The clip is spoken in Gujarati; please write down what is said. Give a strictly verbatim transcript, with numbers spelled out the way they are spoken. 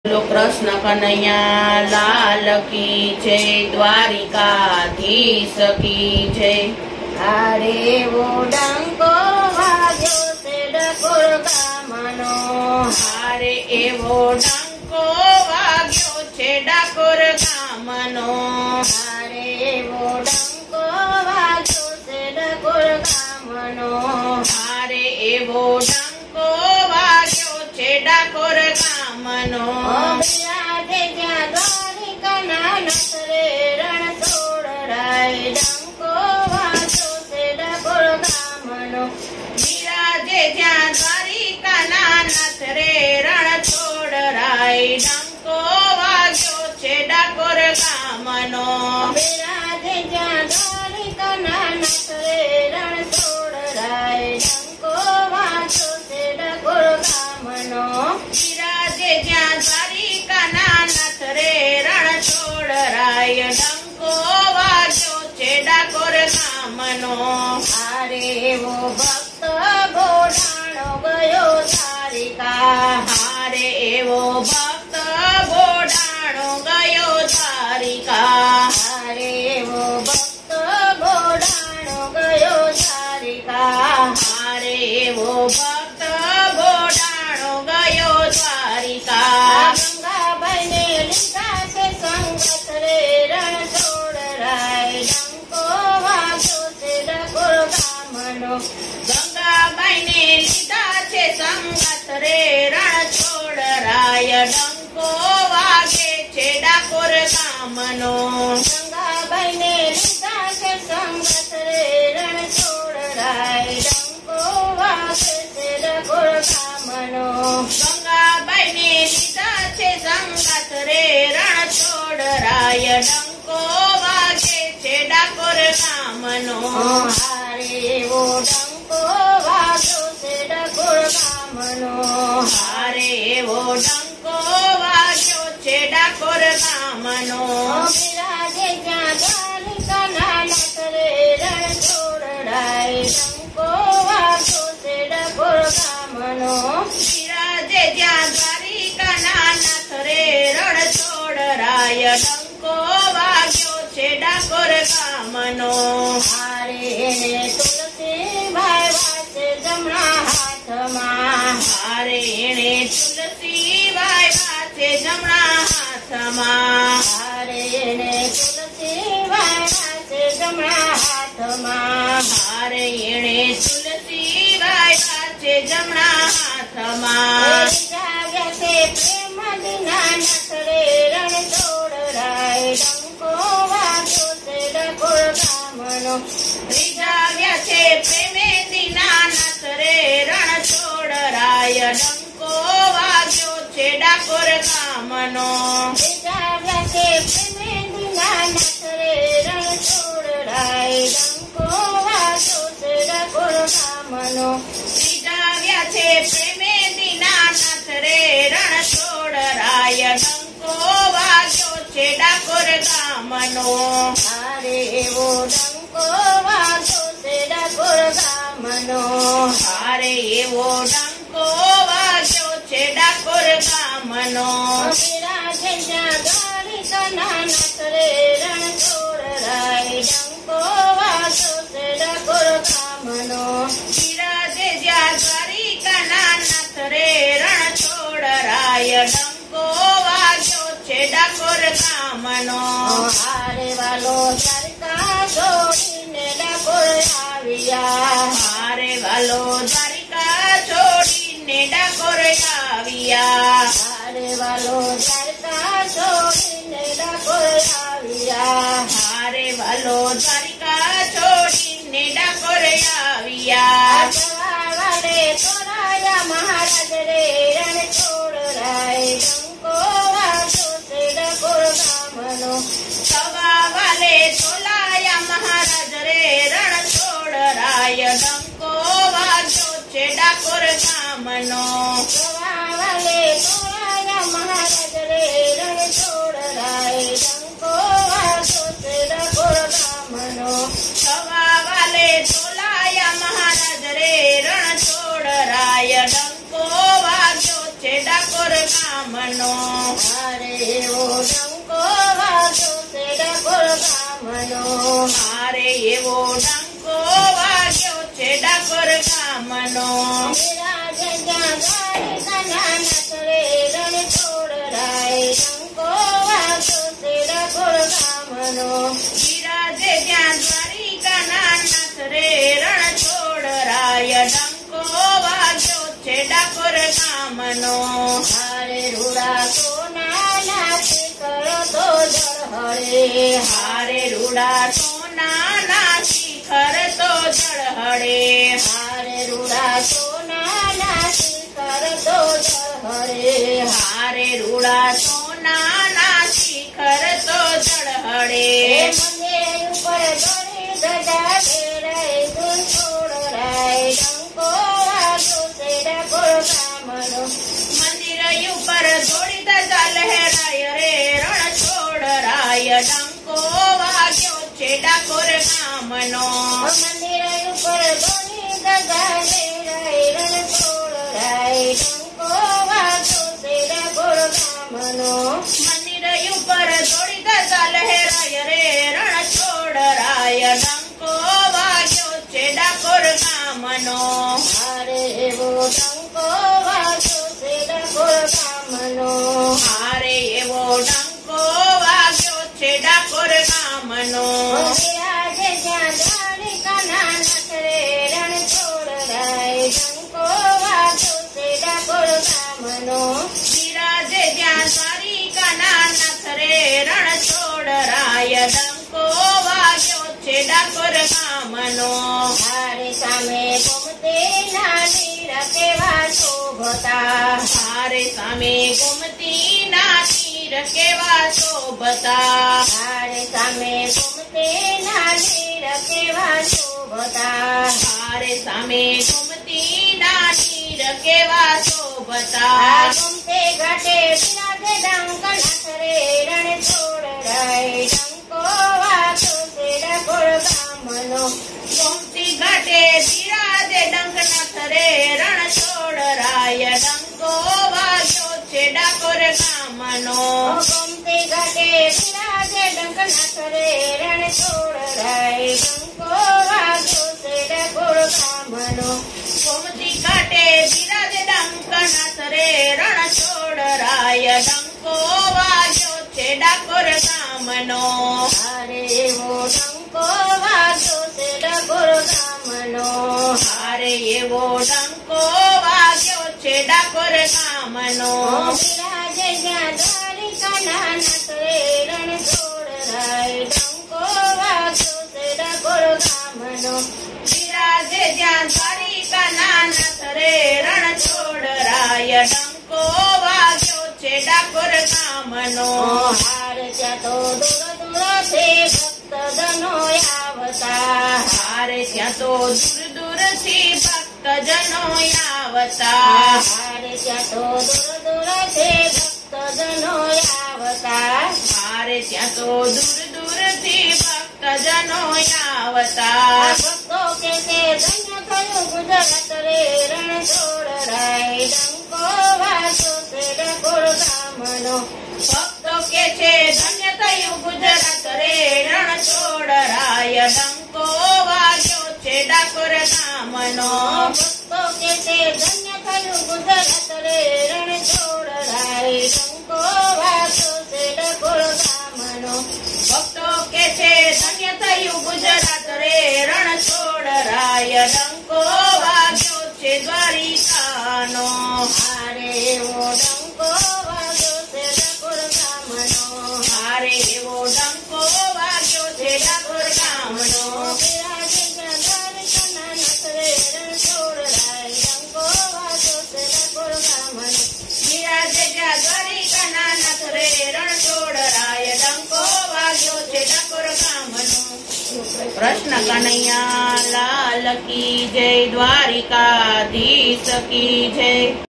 कृष्ण कन्हैया लाल की जय, द्वारिकाधीश की जय। हारे वो डंको वाग्यो से डकोर गामनो, हारे एवो डंको वाग्यो छे डाकोर गामनो, हारे वो डंको वाग्यो से डकोर गामनो, हारे एवो डंको वाग्यो छे डाकोर गामनो। बिराजे ज्યાં દ્વારિકાના નસરે રણ છોડરાય, ડંકો વાગ્યો છે ડકોર ગામનો, બિરાજે જ્યાં દ્વારિકાના નસરે રણ છોડરાય, ડંકો વાગ્યો છે ડાકોર ગામનો। બિરાજે જ્યાં દ્વારિકાના નસરે રણ છોડરાય, ડંકો વાગ્યો છે ડકોર ગામનો, બિરાજે જ્યાં દ્વારિકાના નસરે રણ છોડરાય, ડંકો વાગ્યો છે ડાકોર ગામનો। હારે એવો ભક્ત બોડાણો ગયો દ્વારિકા, હારે એવો ભક્ત બોડાણો ગયો દ્વારિકા, હારે એવો ભક્ત બોડાણો ગયો દ્વારિકા, હારે એવો ભક્ત બોડાણો ગયો દ્વારિકા। ગંગાબાઈને લીધા છે સંગત રે રણ છોડરાય, ડંકો વાગ્યો છે ડકોર ગામનો, ગંગાબાઈને લીધા છે સંગત રે રણ છોડરાય, ડંકો વાગે છે ડાકોર ગામનો। ગંગાબાઈને લીધા છે સંગત રે રણ છોડરાય, ડંકો વાગે છે ડકોર ગામનો, ગંગાબાઈને લીધા છે સંગત રે રણ છોડરાય, ડંકો વાગે છે ડાકોર ગામનો। હારે એવો ડંકો વાગ્યો છે ડકોર ગામનો, હારે એવો ડંકો વાગ્યો છે ડાકોર ગામનો। બિરાજે જ્યાં દ્વારિકાના નસરે રણ છોડરાય, ડંકો વાગ્યો છે ડકોર ગામનો, બિરાજે જ્યાં દ્વારિકાના નસરે રણ છોડરાય, ડંકો વાગ્યો છે ડાકોર ગામનો। હારે એને તુલસીભાઈ વાસે જમણા હાથમાં, હારે એણે તુલસીબાઈ વાસે જમણા હાથમાં, હારે એને તુલસીભાઈ વાસે જમણા હાથમાં, હારે એણે તુલસીબાઈ વાસે જમણા હાથમાં। જાગ્યા છે પ્રેમ દિના નસરે રણ છોડરાય, ડંકો વાગ્યો છે ડકોર ગામનો, રીઝાવ્યા છે પ્રેમે દીના નસરે રણ છોડરાય, ડંકો વાગ્યો છે ડાકોર ગામનો। જાગ્યા છે પ્રેમે દિના નસરે રણ છોડરાય, ડંકો વાગ્યો છે ડકોર ગામનો, રીઝાવ્યા છે પ્રેમે દીના નસરે રણ છોડરાય, ડંકો વાગ્યો છે ડાકોર ગામનો। હારે એવો ડંકો વાગ્યો છે ડકોર ગામનો, હારે એવો ડંકો વાગ્યો છે ડાકોર ગામનો। બિરાજે જ્યાં દ્વારિકાના નસરે રણ છોડરાય, ડંકો વાગ્યો છે ડકોર ગામનો, બિરાજે જ્યાં દ્વારિકાના નસરે રણ છોડરાય, ડંકો વાગ્યો છે ડાકોર ગામનો। હારે વાલો દ્વારિકા છોડીને ડકોર આવ્યા, હારે વાલો દ્વારિકા છોડીને ડાકોર આવ્યા, હારે વાલો દ્વારિકા છોડીને ડકોર આવ્યા, હારે વાલો દ્વારિકા છોડીને ડાકોર આવ્યા। વાલે તોરાયા મહારાજ રે રણ છોડરાય, ડંકો વાગ્યો છે ડકોર ગામનો, સવા વાલે તોલાયા મહારાજ રે રણ છોડરાય, ડંકો વાગ્યો છે ડાકોર ગામનો। વાલે તોરાયા મહારાજ રે રણ છોડરાય, ડંકો વાગ્યો છે ડકોર ગામનો, સવા વાલે તોલાયા મહારાજ રે રણ છોડરાય, ડંકો વાગ્યો છે ડાકોર ગામનો। ગામનો. હારે એવો ડંકો વાગ્યો છે ડાકોર ગામનો. હારે એવો ડંકો વાગ્યો છે ડાકોર ગામનો. બિરાજે જ્યાં દ્વારિકાના નાથ રે રણ છોડરાય ડંકો વાગ્યો છે ડાકોર ગામનો. બિરાજે જ્યાં દ્વારિકાના નાથ રે રણ છોડરાય ડંકો વાગ્યો છે ડાકોર ગામનો. હારે રૂડા સોનાના શિખર તો જળહળે. હારે રૂડા સોનાના શિખર તો જળહળે. હારે રૂડા સોનાના શિખર તો જળહળે. હારે રૂડા સોનાના શિખર તો જળહળે. મંદિર ઉપર દોરી ધજા ફેરાય ધૂળ છોડરાય ડંકો વાગ્યો છે ડાકોર ગામનો. મંદિર ઉપર થોડી ધજા લહેરાય રે રણ છોડરાય ડંકો વાગ્યો છે ડાકોર ગામનો. મંદિર ઉપર દોરી ધજા ફેરાય રણ છોડરાય ડંકો વાગ્યો છે ડાકોર ગામનો. મંદિર ઉપર થોડી ધજા લહેરાય રે રણ છોડરાય ડંકો વાગ્યો છે ડાકોર ગામનો. હારે એવો ડંકો વાગ્યો છે ડાકોર ગામનો. હારે એવો ડંકો વાગ્યો છે ડાકોર ગામનો. બિરાજે જ્યાં દ્વારિકાના નાથ રે રણ છોડરાય ડંકો વાગ્યો છે ડાકોર ગામનો. બિરાજે જ્યાં દ્વારિકાના નાથ રે રણ છોડરાય ડંકો વાગ્યો છે ડાકોર ગામનો. હારે સામે ગોમતીના નીર કેવા શોભતા. હારે સામે ગોમતીના નીર કેવા શોભતા. હારે સામે ગોમતીના નીર કેવા શોભતા. હારે સામે ગોમતીના નીર કેવા શોભતા. આ ગોમતે ઘાટે બિરાજે ડંકનાથ રે રણ છોડરાય ડંકો વાગ્યો છે ડાકોર ગામનો. ગોમતી ઘાટે બિરાજે ડંકનાથ રે રણ છોડરાય ડંકો વાગ્યો છે ડાકોર ગામનો. ગોમતે ઘાટે બિરાજે ડંકનાથ રે રણ છોડરાય ડંકો વાગ્યો છે ડાકોર ગામનો. ગોમતી ઘાટે બિરાજે ડંકનાથ રે રણ છોડરાય ડંકો વાગ્યો છે ડાકોર ગામનો. હારે એવો ડંકો વાગ્યો છે ડાકોર ગામનો. હારે એવો ડંકો વાગ્યો છે ડાકોર ગામનો. બિરાજે જ્યાં દ્વારિકાના નાથ રે રણ છોડરાય ડંકો વાગ્યો છે ડાકોર ગામનો. બિરાજે જ્યાં દ્વારિકાના નાથ રે રણ છોડરાય ડંકો વાગ્યો છે ડાકોર ગામનો. હારે ત્યાં તો દૂર દૂરથી ભક્તજનો આવતા. હારે ત્યાં તો દૂર દૂરથી ભક્તજનો આવતા. હારે ત્યાં તો દૂર દૂરથી ભક્તજનો આવતા. હારે ત્યાં તો દૂર દૂરથી ભક્તજનો આવતા. ભક્તો કે છે ધન્ય થયું ગુજરાત રે રણ છોડરાય ડંકો વાગ્યો છે ડાકોર ગામનો. ભક્તો કે છે ધન્ય થયું ગુજરાત રે રણ છોડરાય ડંકો વાગ્યો છે ડાકોર ગામનો. ભક્તો કે છે ધન્ય થયું ગુજરાત રે રણ છોડરાય ડંકો વાગ્યો છે ડાકોર ગામનો. ભક્તો કે છે ધન્ય થયું ગુજરાત રે રણ છોડરાય ડંકો વાગ્યો છે દ્વારિકાનો. હારે એવો ડંકો વાગ્યો છે ડાકોર ગામનો. હારે એવો ડંકો વાગ્યો છે ડાકોર ગામનો. બિરાજે જ્યાં દ્વારિકાના નાથ રે રણ છોડરાય ડંકો વાગ્યો છે ડાકોર ગામનો. બિરાજે જ્યાં દ્વારિકાના નાથ રે રણ છોડરાય ડંકો વાગ્યો છે ડાકોર ગામનો. કૃષ્ણ કનૈયા લાલ કી જય દ્વારિકાધીશ કી જય.